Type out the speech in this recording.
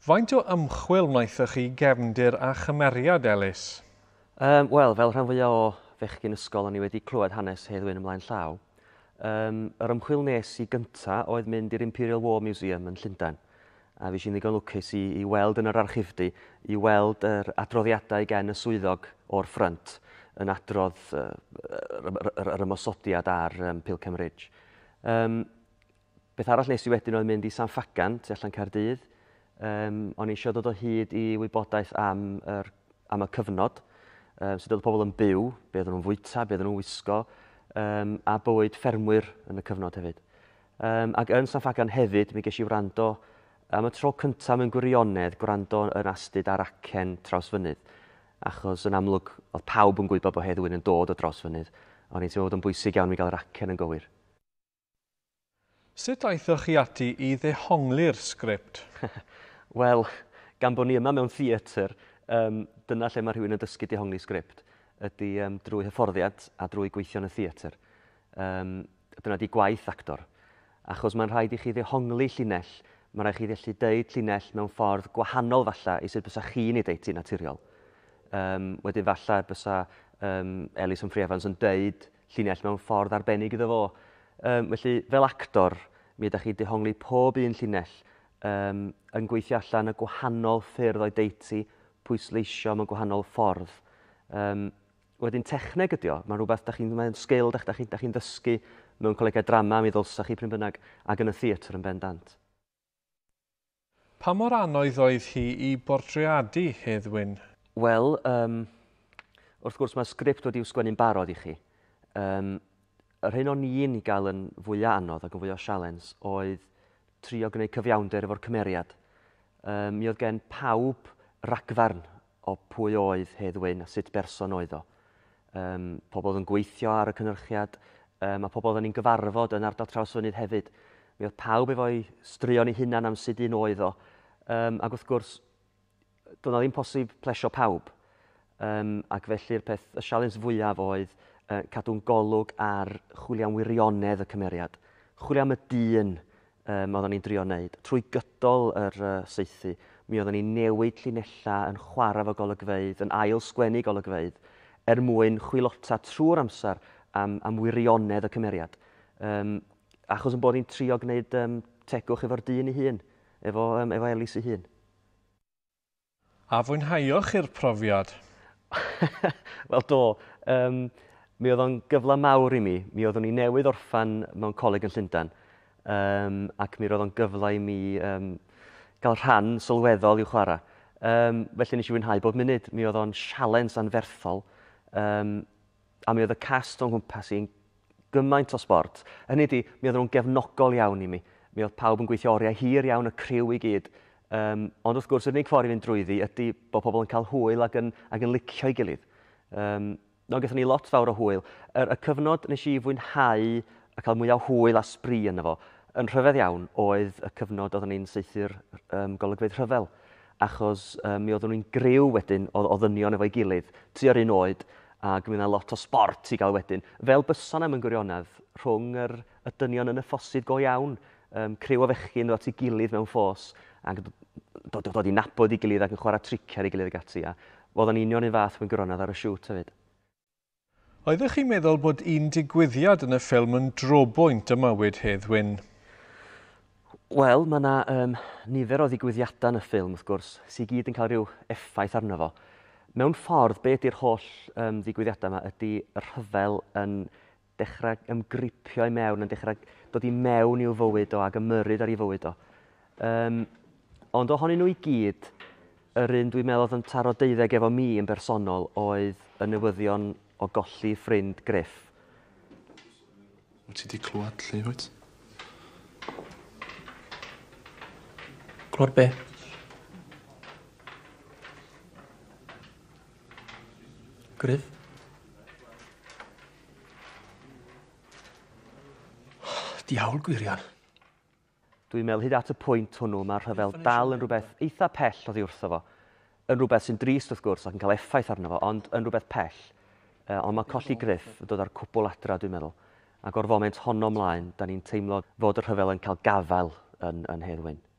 Faint o ymchwil wnaethoch chi gefndir a chymeriad Elis? Wel, fel rhan fwyaf o fechgyn ysgol, o'n i wedi clywed hanes Hedd Wyn ymlaen llaw. Yr ymchwil nes i gyntaf oedd mynd i'r Imperial War Museum yn Llundain. A fi eisiau ddigon lwcus i weld yn yr archifdy, i weld yr adroddiadau gen y swyddog o'r ffrynt yn adrodd yr ymosodiad ar Pilcem Ridge. Beth arall nes i wedyn oedd mynd i San Ffagan, tu allan Caerdydd. O'n i eisiau dod o hyd i wybodaeth am y cyfnod, sut oedd y pobl yn byw, be oedden nhw'n fwyta, be oedden nhw'n wisgo, a bywyd ffermwyr yn y cyfnod hefyd. Ac yn San Ffagan hefyd, mi ges i wrando am y tro cyntaf mewn gwirionedd, gwrando yn astud ar acen Trawsfynydd. Achos yn amlwg, oedd pawb yn gwybod bod Hedd Wyn yn dod o Trawsfynydd. O'n i'n teimlo bod yn bwysig iawn i gael yr acen yn gywir. Sut aethoch chi ati i ddehongli'r sgript? Wel, gan bod ni yma mewn theatr, dyna lle mae rhywun yn dysgu dehongli sgript, ydy drwy hyfforddiant a drwy gweithio yn y theatr. Dyna di gwaith actor. Achos mae'n rhaid i chi ddehongli llinell, mae'n rhaid i chi ddallu deud llinell mewn ffordd gwahanol falla i sut bysa chi'n ei deud ti'n naturiol. Wedyn falla bysa Elis Humphrey Evans yn deud llinell mewn ffordd arbennig iddo fo. Felly, fel actor, mi ydych chi dehongli pob un llinell yn gweithio allan y gwahanol ffyrdd o'i deiti, pwysleisio mewn gwahanol ffordd. Wedyn techneg ydi o, mae'n rhywbeth, mae'n sgil da chi'n ddysgu mewn colegau drama, mi ddylsach chi pryn bynnag, ac yn y theatr yn bendant. Pa mor anoedd oedd hi i bortreadu Hedd Wyn? Wel, wrth gwrs mae sgript wedi'w sgwennu'n barod i chi. Yr hyn o'n i'n i gael yn fwyaf anodd ac yn fwyaf sialens oedd trio gwneud cyfiawnder efo'r cymeriad. Mi oedd gen pawb ragfarn o pwy oedd Hedd Wyn a sut berson oedd o. Pobl oedd yn gweithio ar y cynhyrchiad, a pobl oedd yn gyfarfod yn ardal Trawsfynydd hefyd. Mi oedd pawb efo'i straeon ei hunan am sut un oedd o. Ac wrth gwrs, doedd na ddim posib plesio pawb. Ac felly'r peth, y sialens fwyaf oedd cadw'n golwg ar chwilio am wirionedd y cymeriad. Chwilio am y dyn oedden ni'n drio wneud. Trwy gydol yr saethu, mi oedden ni'n newid llinella yn chwarae fo golygfeydd, yn ail sgwennu golygfeydd, mwyn chwilota trwy'r amser am wirionedd y cymeriad. Achos yn bod ni'n trio gwneud tegwch efo'r dyn ei hun, efo Elis ei hun. A fwynhaioch i'r profiad? Wel do, mi oedd o'n gyfle mawr i mi. Mi oeddwn ni newydd orffan mewn coleg yn Llundain, ac mi roedd o'n gyfle i mi gael rhan sylweddol i'w chwarae. Felly nes i fwynhau bob munud. Mi oedd o'n sialens anferthol, a mi oedd y cast o'n nghwmpas i'n gymaint o sport. Hynny ydi, mi oedd nhw'n gefnogol iawn i mi. Mi oedd pawb yn gweithio oriau hir iawn, y criw i gyd. Ond wrth gwrs, yr unig ffordd i fynd drwyddi ydy bod pobl yn cael hwyl ac yn licio ei gilydd. No, gaethon ni lot fawr o hwyl. Y cyfnod nes i fwynhau a cael mwy o hwyl a sbri yna fo, yn rhyfedd iawn oedd y cyfnod oedden ni'n saethu'r golygfeydd rhyfel. Achos mi oedden nhw'n griw wedyn o ddynion efo'i gilydd, tua'r un oed, ac mi oedd lot o sport i gael wedyn. Fel byson am yn gwirionedd rhwng y dynion yn y ffosid go iawn, criw o fechgyn dod at ei gilydd mewn ffos, ac dod i nabod ei gilydd ac yn chwarae triciau ei gilydd ag ati. Oedd yn union un fath mewn gwirionedd ar y siwt hefyd. Oeddech chi'n meddwl bod un digwyddiad yn y ffilm yn drobwynt y mywyd Hedd Wyn? Wel, mae yna nifer o ddigwyddiadau yn y ffilm, wrth gwrs, sy'n gyd yn cael rhyw effaith arno fo. Mewn ffordd, be ydy'r holl ddigwyddiadau yma ydy y rhyfel yn dechrau ymgripio i mewn, yn dechrau dod i mewn i'w fywyd o ac ymyrryd ar ei fywyd o. Ond ohonyn nhw i gyd, yr un dwi'n meddwl oedd yn taro deuddeg efo mi yn bersonol oedd y newyddion o golli ffrind Griff. Ti di clywed lle wyt? Clywed be? Griff? Diawl gwirion. Dwi'n meddwl hyd at y pwynt hwnnw, mae'r rhyfel dal yn rhywbeth eitha pell oddi wrtho fo. Yn rhywbeth sy'n drist wrth gwrs ac yn cael effaith arno fo, ond yn rhywbeth pell. Ond mae colli Griff yn dod ar cwbl adra, dwi'n meddwl. Ac o'r foment honno ymlaen, da ni'n teimlo fod y rhyfel yn cael gafael yn Hedd Wyn.